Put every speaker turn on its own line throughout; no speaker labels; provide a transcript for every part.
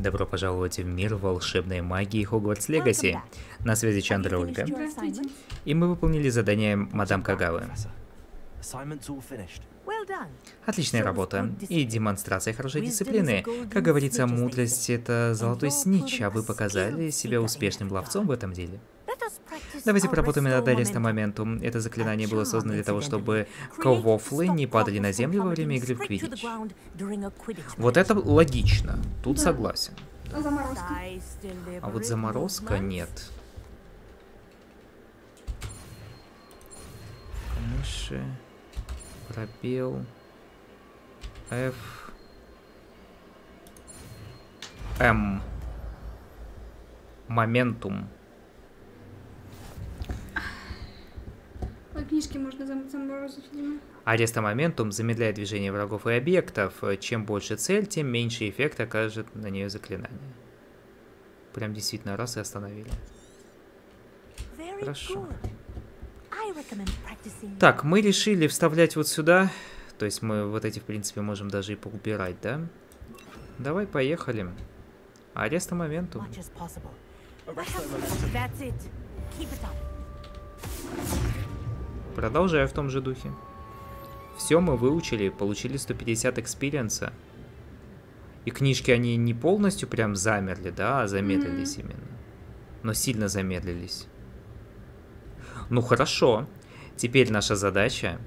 Добро пожаловать в мир волшебной магии Хогвартс Легаси. На связи Чандра Ольга. И мы выполнили задание мадам Кагавы. Отличная работа и демонстрация хорошей дисциплины. Как говорится, мудрость — это золотой снитч, а вы показали себя успешным ловцом в этом деле. Давайте поработаем над Ареста Моментум. Это заклинание было создано для того, чтобы квофлы не падали на землю во время игры в квиддич. Вот это логично. Тут согласен.
А заморозка?
А вот заморозка нет. Мыши. Пробел. F. М. Моментум.
По книжке можно заморозить, видимо.
Ареста Моментум замедляет движение врагов и объектов. Чем больше цель, тем меньше эффект окажет на нее заклинание. Прям действительно раз и остановили. Хорошо. Так, мы решили вставлять вот сюда. То есть мы вот эти, в принципе, можем даже и поубирать, да? Давай, поехали. Ареста Моментум. Продолжаю в том же духе. Все мы выучили, получили 150 экспириенса. И книжки, они не полностью прям замерли, да, а замедлились именно. Но сильно замедлились. Ну хорошо. Теперь наша задача...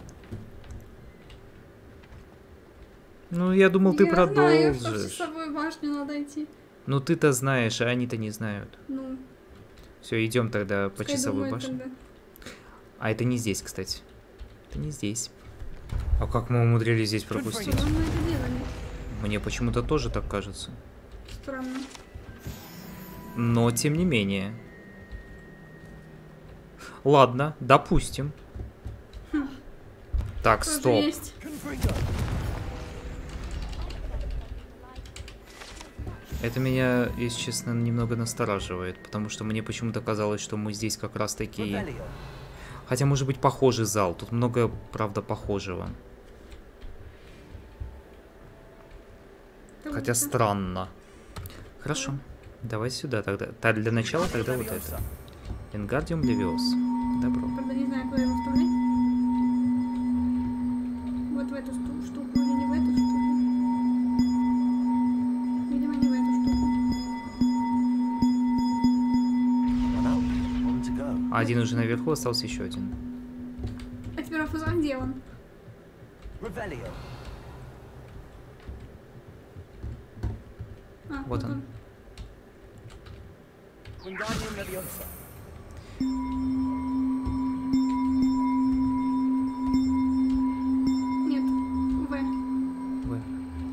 Ну, я думал, ты продолжишь.
Я знаю, что в часовую башню надо идти.
Ну, ты-то знаешь, а они-то не знают.
Ну.
Все, идем тогда по часовой
думаю,
башне.
тогда.
А это не здесь, кстати. Это не здесь. А как мы умудрились здесь пропустить?
Что мы это делали?
Мне почему-то тоже так кажется.
Странно.
Но, тем не менее. Ладно, допустим. Так,
Тоже
стоп.
есть.
Это меня, если честно, немного настораживает, потому что мне почему-то казалось, что мы здесь как раз таки... Хотя, может быть, похожий зал. Тут много, правда, похожего. Хотя странно. Хорошо. Давай сюда тогда. Для начала тогда вот это. Wingardium Leviosa. Добро.
Правда, не знаю, куда его вставлять. Вот в эту штуку или не в эту штуку. Видимо, не в эту штуку.
Один уже наверху, остался еще один.
А теперь вопрос, а где он? А,
Вот он.
Нет, В.
В.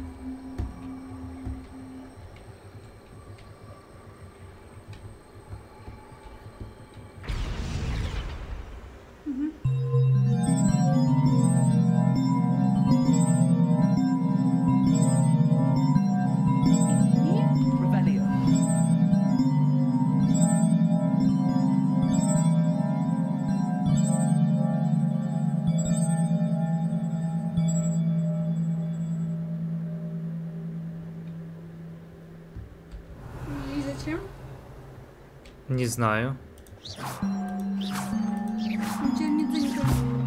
И зачем?
Не знаю.
Ничего не дзынькает.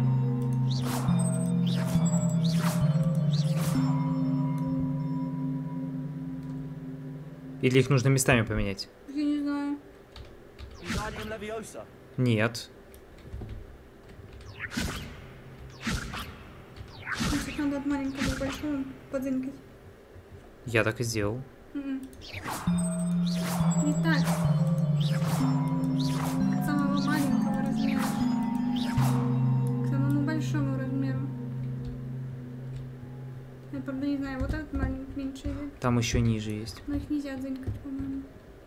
Или их нужно местами поменять?
Я не знаю.
Нет.
Значит, надо от маленького к большому подзынькать.
Я так и сделал.
Не так. От самого маленького размера к самому большому размеру. Я правда не знаю, вот этот маленький меньше или...
Там еще ниже есть.
Но их нельзя дзынькать, по-моему.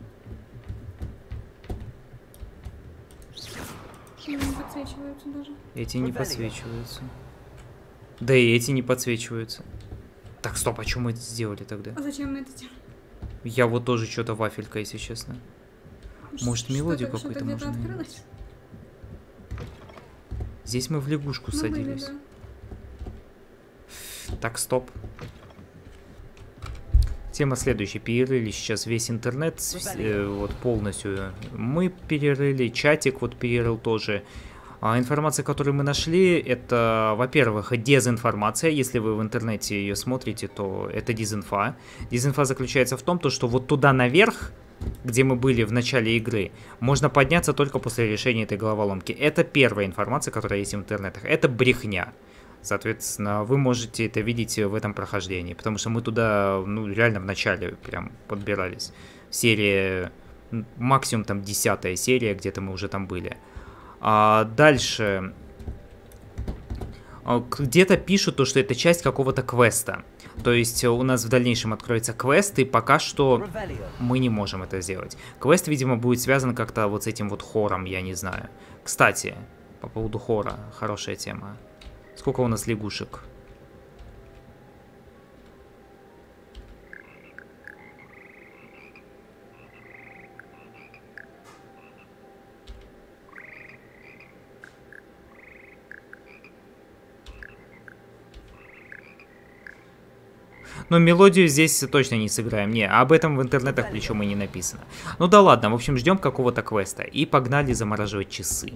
Они не подсвечиваются даже.
Эти не подсвечиваются. Да и эти не подсвечиваются. Так, стоп, а что мы это сделали тогда?
А зачем мы это делаем?
Я вот тоже что-то вафелька, если честно. Может, мелодию какую-то можно
где-то
найти?
открылось?
Здесь мы в лягушку
Ну,
садились.
были, да.
Так, стоп. Тема следующая. Перерыли сейчас весь интернет, вот полностью. Мы перерыли, чатик вот перерыл тоже. А информация, которую мы нашли, это, во-первых, дезинформация. Если вы в интернете ее смотрите, то это дезинфа. Дезинфа заключается в том, что вот туда наверх, где мы были в начале игры, можно подняться только после решения этой головоломки. Это первая информация, которая есть в интернетах. Это брехня. Соответственно, вы можете это видеть в этом прохождении, потому что мы туда, ну, реально в начале прям подбирались. Серия, максимум там 10-я серия, где-то мы уже там были. А дальше, где-то пишут то, что это часть какого-то квеста. То есть у нас в дальнейшем откроется квест, и пока что мы не можем это сделать. Квест, видимо, будет связан как-то вот с этим вот хором, я не знаю. Кстати, по поводу хора, хорошая тема. Сколько у нас лягушек? Но мелодию здесь точно не сыграем. Не, об этом в интернетах причем и не написано. Ну да ладно, в общем, ждем какого-то квеста. И погнали замораживать часы.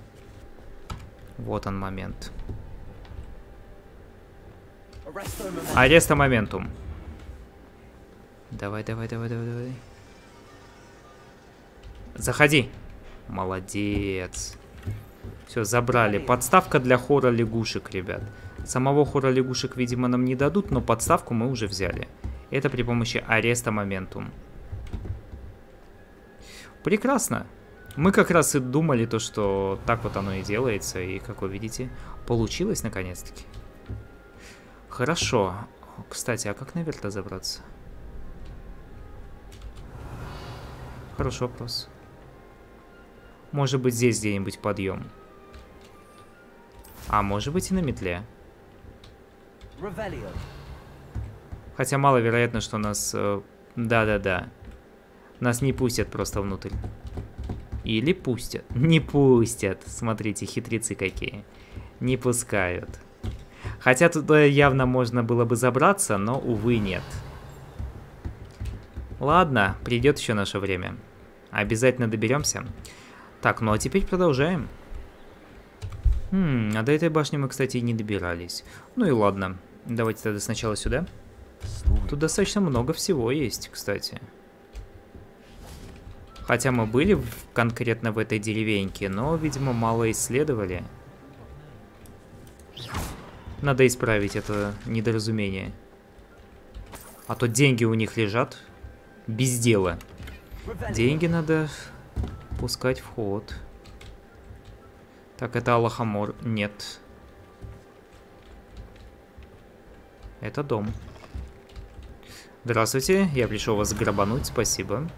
Вот он момент. Ареста моментум. Давай, давай, давай, давай, давай. Заходи. Молодец. Все, забрали. Подставка для хора лягушек, ребят. Самого хора лягушек, видимо, нам не дадут, но подставку мы уже взяли. Это при помощи ареста моментум. Прекрасно. Мы как раз и думали то, что так вот оно и делается. И, как вы видите, получилось наконец-таки. Хорошо. Кстати, а как наверх-то забраться? Хороший вопрос. Может быть, здесь где-нибудь подъем. А может быть и на метле. Хотя маловероятно, что нас... Да-да-да. Нас не пустят просто внутрь. Или пустят. Не пустят. Смотрите, хитрецы какие. Не пускают. Хотя туда явно можно было бы забраться, но, увы, нет. Ладно, придет еще наше время. Обязательно доберемся. Так, ну а теперь продолжаем. А до этой башни мы, кстати, и не добирались. Ну и ладно. Давайте тогда сначала сюда. Тут достаточно много всего есть, кстати. Хотя мы были конкретно в этой деревеньке, но, видимо, мало исследовали. Надо исправить это недоразумение. А то деньги у них лежат без дела. Деньги надо пускать в ход. Так, это Аллахамор. Нет. Это дом. Здравствуйте, я пришел вас грабануть, спасибо.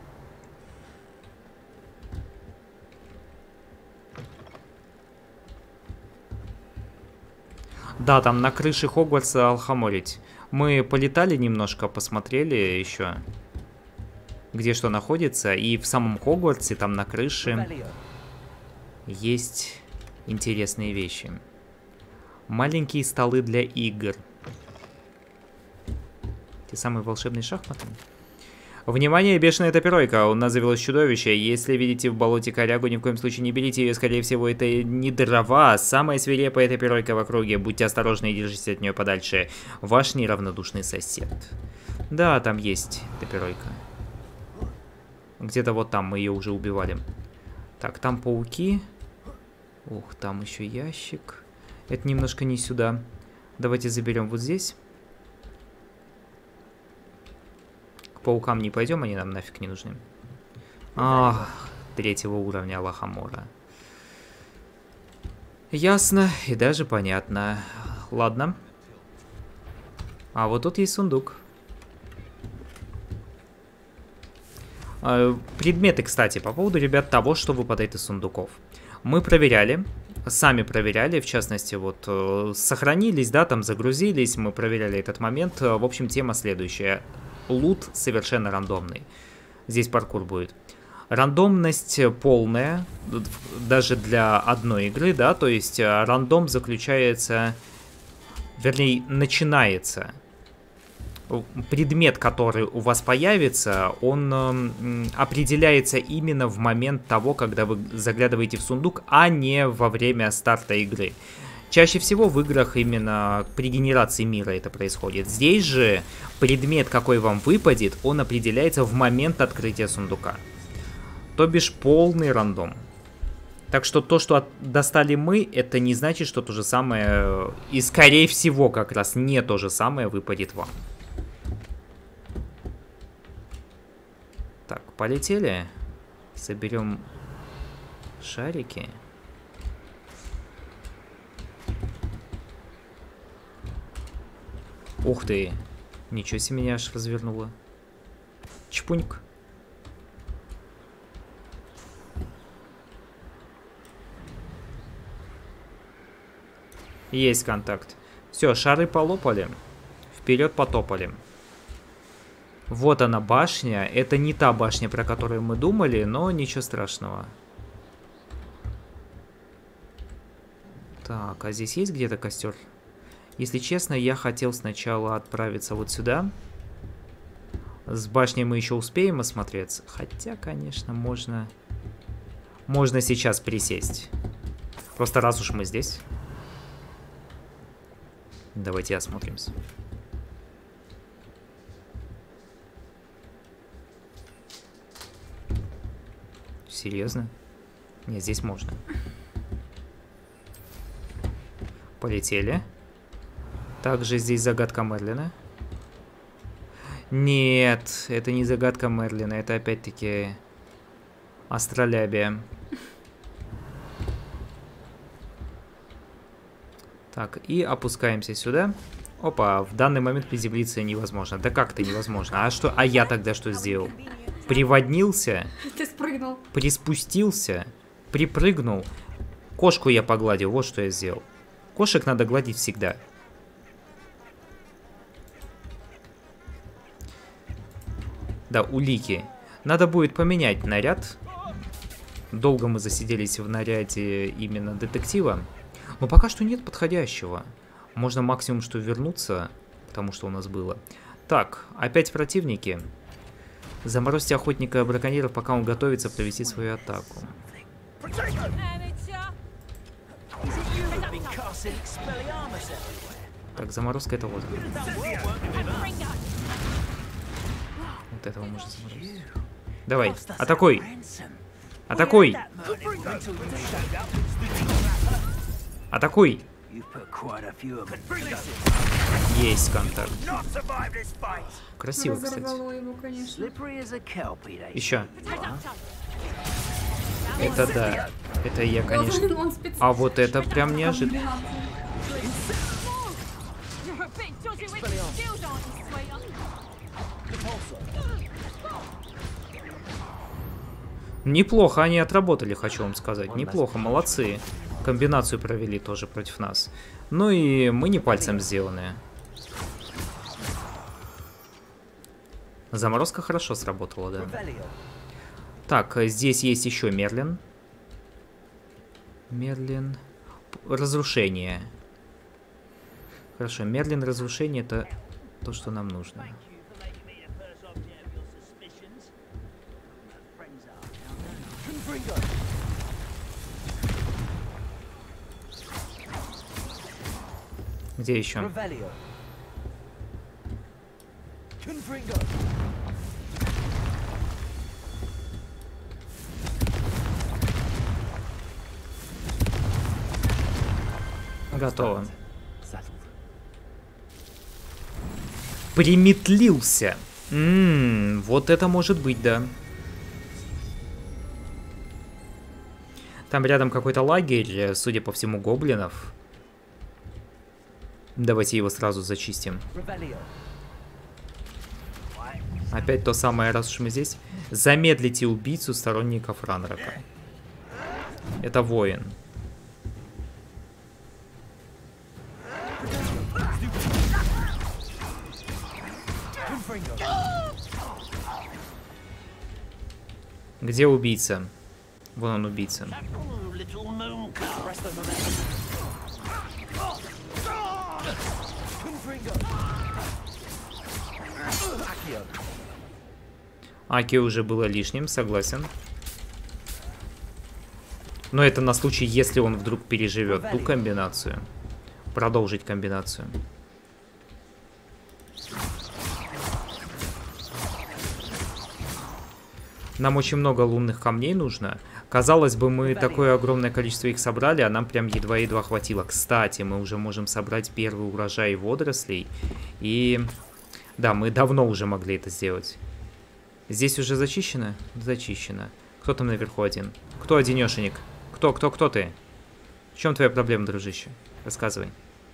Да, там на крыше Хогвартса Алхаморить. Мы полетали немножко, посмотрели еще, где что находится. И в самом Хогвартсе, там на крыше, есть интересные вещи. Маленькие столы для игр. Те самые волшебные шахматы. Внимание, бешеная топиройка. У нас завелось чудовище. Если видите в болоте корягу, ни в коем случае не берите ее. Скорее всего, это не дрова, а самая свирепая топиройка в округе. Будьте осторожны и держитесь от нее подальше. Ваш неравнодушный сосед. Да, там есть топиройка. Где-то вот там мы ее уже убивали. Так, там пауки. Ух, там еще ящик. Это немножко не сюда. Давайте заберем вот здесь. К паукам не пойдем, они нам нафиг не нужны. Ах, 3-го уровня Аллахамора. Ясно и даже понятно. Ладно. А вот тут есть сундук. Предметы, кстати, по поводу, ребят, того, что выпадает из сундуков. Мы проверяли, сами проверяли, в частности, вот, сохранились, да, там загрузились, мы проверяли этот момент. В общем, тема следующая. Лут совершенно рандомный. Здесь паркур будет. Рандомность полная, даже для одной игры, да, то есть рандом заключается, вернее, начинается предмет, который у вас появится, он определяется именно в момент того, когда вы заглядываете в сундук, а не во время старта игры. Чаще всего в играх именно при генерации мира это происходит. Здесь же предмет, какой вам выпадет, он определяется в момент открытия сундука. То бишь полный рандом. Так что то, что достали мы, это не значит, что то же самое, и скорее всего как раз не то же самое выпадет вам. Так, полетели. Соберем шарики. Ух ты. Ничего себе, меня аж развернуло. Чпуньк. Есть контакт. Все, шары полопали. Вперед потопали. Вот она башня. Это не та башня, про которую мы думали, но ничего страшного. Так, а здесь есть где-то костер? Если честно, я хотел сначала отправиться вот сюда. С башней мы еще успеем осмотреться. Хотя, конечно, можно сейчас присесть. Просто раз уж мы здесь. Давайте осмотримся. Серьезно? Нет, здесь можно. Полетели. Также здесь загадка Мерлина. Нет, это не загадка Мерлина, это опять-таки астролябия. Так, и опускаемся сюда. Опа, в данный момент приземлиться невозможно. Да как-то невозможно. А что? А я тогда что сделал? Приводнился?
Ты спрыгнул.
Приспустился? Припрыгнул? Кошку я погладил, вот что я сделал. Кошек надо гладить всегда. Да, улики. Надо будет поменять наряд. Долго мы засиделись в наряде именно детектива. Но пока что нет подходящего. Можно максимум что вернуться к тому, что у нас было. Так, опять противники. Заморозьте охотника браконьеров, пока он готовится провести свою атаку. Так, заморозка это вот. Вот этого можно заморозить. Давай, атакуй! Атакуй! Атакуй! Есть контакт. Красиво, кстати.
Его, конечно.
Еще. Это да. Это я, конечно. А вот это прям неожиданно. Неплохо они отработали, хочу вам сказать. Неплохо, молодцы. Комбинацию провели тоже против нас. Ну и мы не пальцем сделаны. Заморозка хорошо сработала, да. Так, здесь есть еще Мерлин. Мерлин. Разрушение. Хорошо, Мерлин разрушение это то, что нам нужно. Где еще? Готово. Приметлился. Вот это может быть, да. Там рядом какой-то лагерь, судя по всему, гоблинов. Давайте его сразу зачистим. Опять то самое, раз уж мы здесь. Замедлите убийцу сторонников Ранрока. Это воин. Где убийца? Вон он, убийца. Аки уже было лишним, согласен. Но это на случай, если он вдруг переживет ту комбинацию. Продолжить комбинацию. Нам очень много лунных камней нужно. Казалось бы, мы такое огромное количество их собрали, а нам прям едва-едва хватило. Кстати, мы уже можем собрать первый урожай водорослей. И да, мы давно уже могли это сделать. Здесь уже зачищено? Зачищено. Кто там наверху один? Кто одинешенек? Кто ты? В чем твоя проблема, дружище? Рассказывай.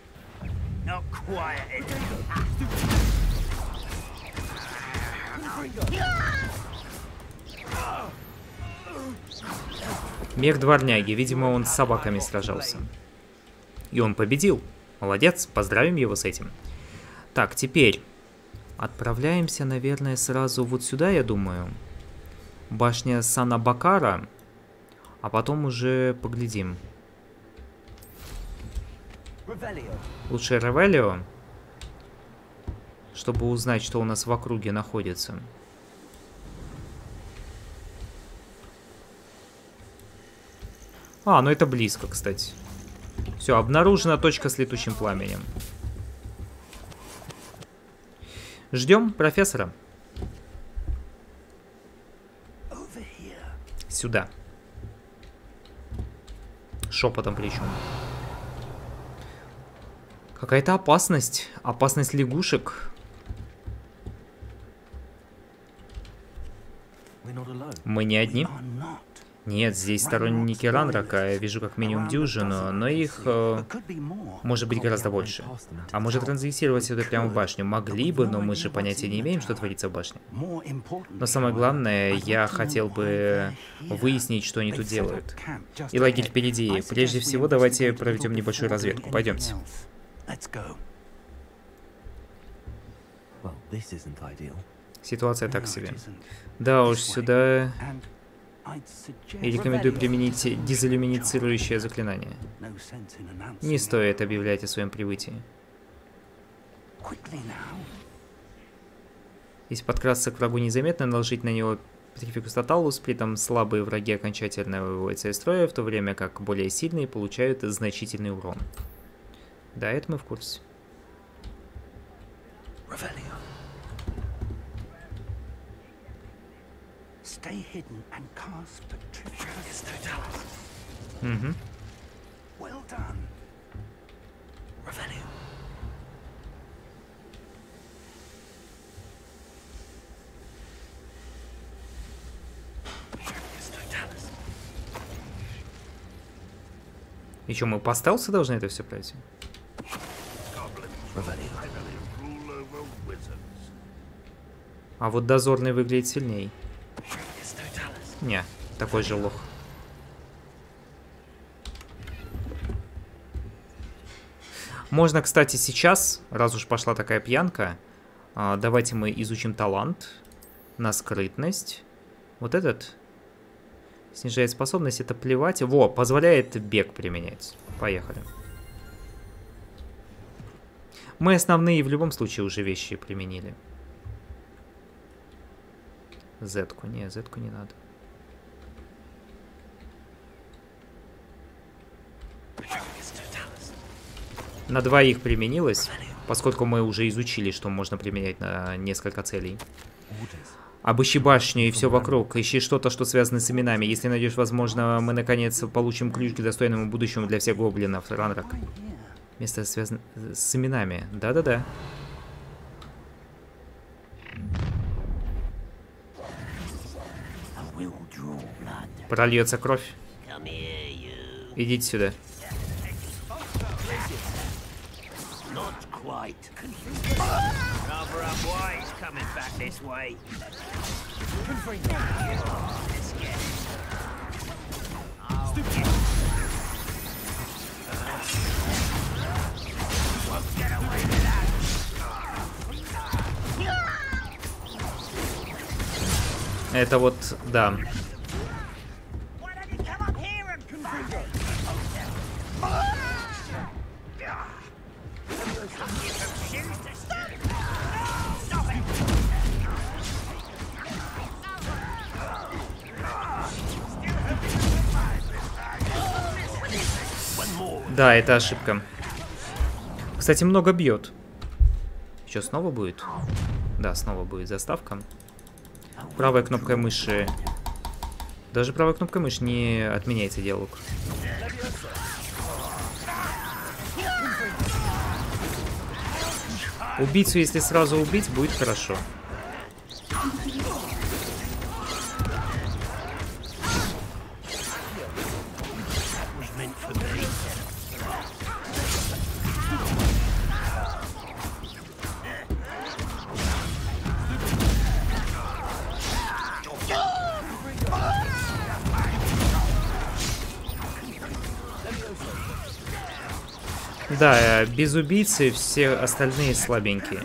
Мех дворняги. Видимо, он с собаками сражался. И он победил. Молодец, поздравим его с этим. Так, теперь отправляемся, наверное, сразу вот сюда, я думаю. Башня Санабакара. А потом уже поглядим. Лучше Ревелио, чтобы узнать, что у нас в округе находится. А, ну это близко, кстати. Все, обнаружена точка с летучим пламенем. Ждем профессора. Сюда. Шепотом причем. Какая-то опасность. Опасность лягушек. Мы не одни. Нет, здесь сторонники Ранрака. Я вижу как минимум дюжину, но их может быть гораздо больше. А может транзитировать сюда прямо в башню? Могли бы, но мы же понятия не имеем, что творится в башне. Но самое главное, я хотел бы выяснить, что они тут делают. И лагерь впереди. Прежде всего, давайте проведем небольшую разведку. Пойдемте. Ситуация так себе. Да уж, сюда... И рекомендую применить дезиллюминицирующее заклинание. Не стоит объявлять о своем прибытии. Если подкрасться к врагу незаметно, наложить на него префикус Тоталус, при этом слабые враги окончательно выводятся из строя, в то время как более сильные получают значительный урон. Да, это мы в курсе. Угу. Еще мы по стелсу должны это все пройти? А вот дозорный выглядит сильней. Не, такой же лох. Можно, кстати, сейчас, раз уж пошла такая пьянка, давайте мы изучим талант на скрытность. Вот этот снижает способность, это плевать. Во, позволяет бег применять. Поехали. Мы основные в любом случае уже вещи применили. Зетку, не, зетку не надо. На двоих применилось, поскольку мы уже изучили, что можно применять на несколько целей. Обыщи башню и все вокруг. Ищи что-то, что связано с именами. Если найдешь, возможно, мы наконец получим ключ к достойному будущему для всех гоблинов. Ранрак. Место связано с именами. Да-да-да. Прольется кровь. Идите сюда. Это вот, да. Да, это ошибка. Кстати, много бьет. Что, снова будет? Да, снова будет заставка. Правой кнопкой мыши... Даже правой кнопкой мыши не отменяется диалог. Убийцу, если сразу убить, будет хорошо. Да, без убийцы все остальные слабенькие.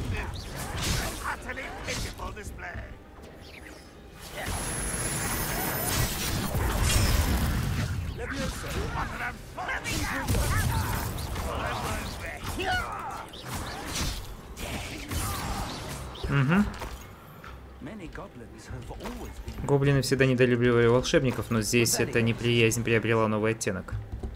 Угу. Гоблины всегда недолюбливали волшебников, но здесь эта неприязнь приобрела новый оттенок.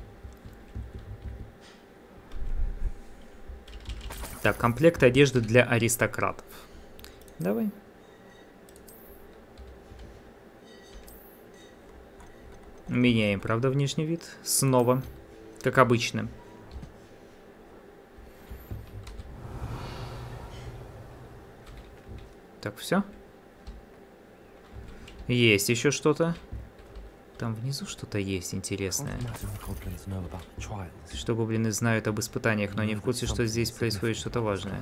Так, комплект одежды для аристократов. Давай. Меняем, правда, внешний вид. Снова. Как обычно. Так, все. Есть еще что-то. Там внизу что-то есть интересное. Что гоблины знают об испытаниях, но они в курсе, что здесь происходит что-то важное.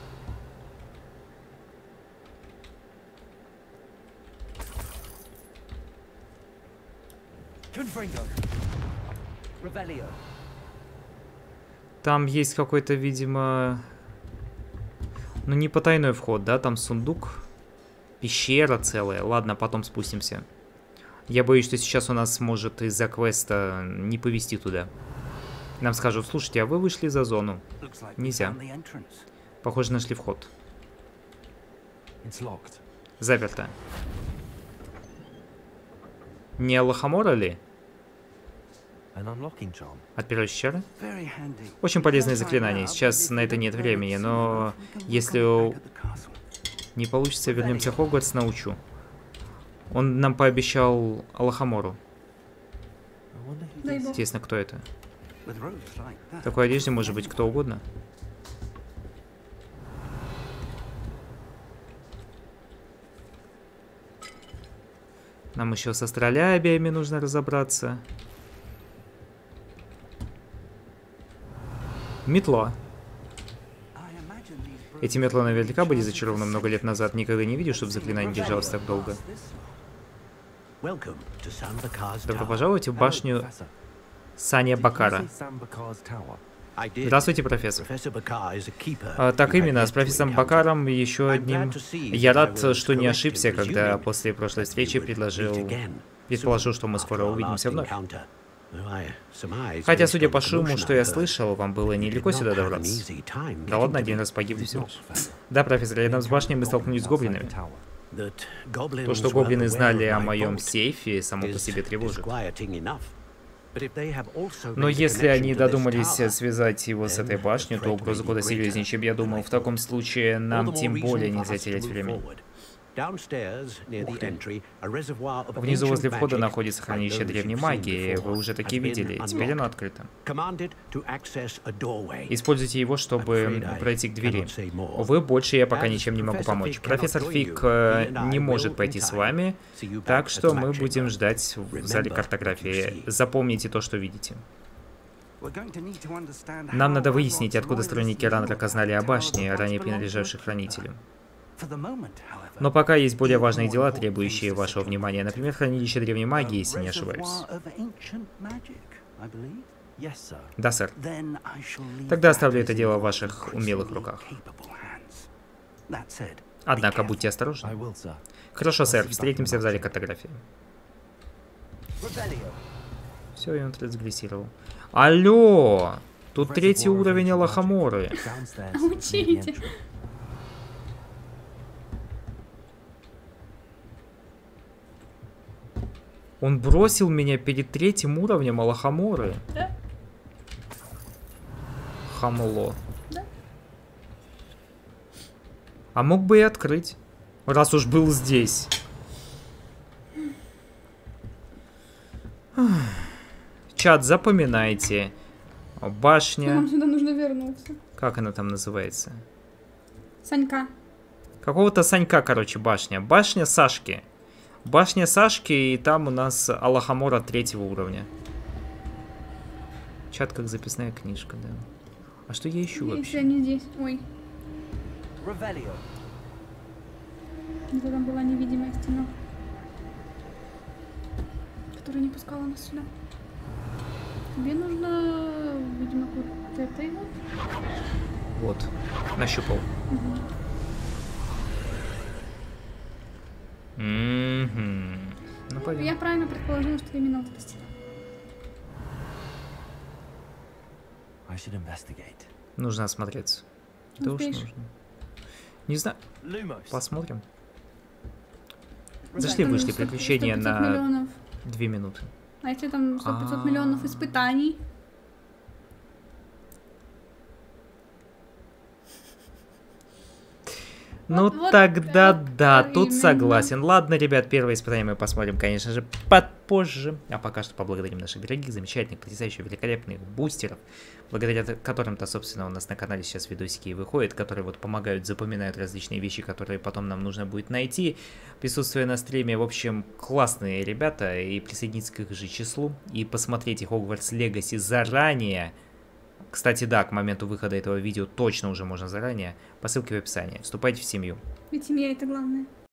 Там есть какой-то, видимо... Ну, не потайной вход, да? Там сундук. Пещера целая. Ладно, потом спустимся. Я боюсь, что сейчас у нас может из-за квеста не повезти туда. Нам скажут, слушайте, а вы вышли за зону. Нельзя. Похоже, нашли вход. Заперто. Не Лохомора ли? Отпирающий чары? Очень полезное заклинание. Сейчас на это нет времени, но если не получится, вернемся в Хогвартс, научу. Он нам пообещал Лохомору. Интересно, кто это? В такой одежде может быть кто угодно. Нам еще с астролябиями нужно разобраться. Метла. Эти метла наверняка были зачарованы много лет назад. Никогда не видел, чтобы заклинание держалось так долго. Добро пожаловать в башню Саня Бакара. Здравствуйте, профессор. Так именно, с профессором Бакаром еще одним. Я рад, что не ошибся, когда после прошлой встречи предположил, что мы скоро увидимся вновь. Хотя, судя по шуму, что я слышал, вам было нелегко сюда добраться. Да ладно, один раз погибли всего. Да, профессор, рядом с башней мы столкнулись с гоблинами. То, что гоблины знали о моем сейфе, само по себе тревожит. Но если они додумались связать его с этой башней, то угроза куда серьезнее, чем я думал. В таком случае нам тем более нельзя терять времени. Внизу возле входа находится хранилище древней магии. Вы уже такие видели. Теперь оно открыто. Используйте его, чтобы пройти к двери. Увы, больше я пока ничем не могу помочь. Профессор Фиг не может пойти с вами, так что мы будем ждать в зале картографии. Запомните то, что видите. Нам надо выяснить, откуда сторонники Ранрака знали о башне, ранее принадлежавшей хранителю. Но пока есть более важные дела, требующие вашего внимания. Например, хранилище древней магии, если не ошибаюсь. Да, сэр. Тогда оставлю это дело в ваших умелых руках. Однако, будьте осторожны. Хорошо, сэр. Встретимся в зале картографии. Все, и он трансгрессировал. Алло! Тут третий уровень Лохоморы.
Учите.
Он бросил меня перед третьим уровнем Лохоморы.
Да.
Хамло.
Да.
А мог бы и открыть, раз уж был здесь. Чат, запоминайте. Башня.
Нам сюда нужно вернуться.
Как она там называется?
Санька.
Какого-то Санька, короче, башня. Башня Сашки. Башня Сашки, и там у нас Алахамора 3-го уровня. Чат как записная книжка, да. А что я ищу
Если
вообще?
они здесь. Ой. Это там была невидимая стена, которая не пускала нас сюда. Тебе нужно, видимо, вот этой вот.
Вот, нащупал. Ну, пойдем.
Я правильно предположила, что именно вот эта стена.
Нужно осмотреться. Да уж нужно. Не знаю. Посмотрим. Зашли-вышли, приключения на
миллионов.
2 минуты.
А если там 100-500 миллионов испытаний?
Ну
Вот
тогда
это
да, тут
именно.
согласен. Ладно, ребят, первое испытание мы посмотрим, конечно же, позже. А пока что поблагодарим наших дорогих, замечательных, потрясающих, великолепных бустеров, благодаря которым-то, собственно, у нас на канале сейчас видосики и выходят, которые вот помогают, запоминают различные вещи, которые потом нам нужно будет найти, присутствуя на стриме. В общем, классные ребята, и присоединиться к их же числу, и посмотреть их Hogwarts Legacy заранее. Кстати, да, к моменту выхода этого видео точно уже можно заранее. По ссылке в описании. Вступайте в семью.
Ведь семья это главное.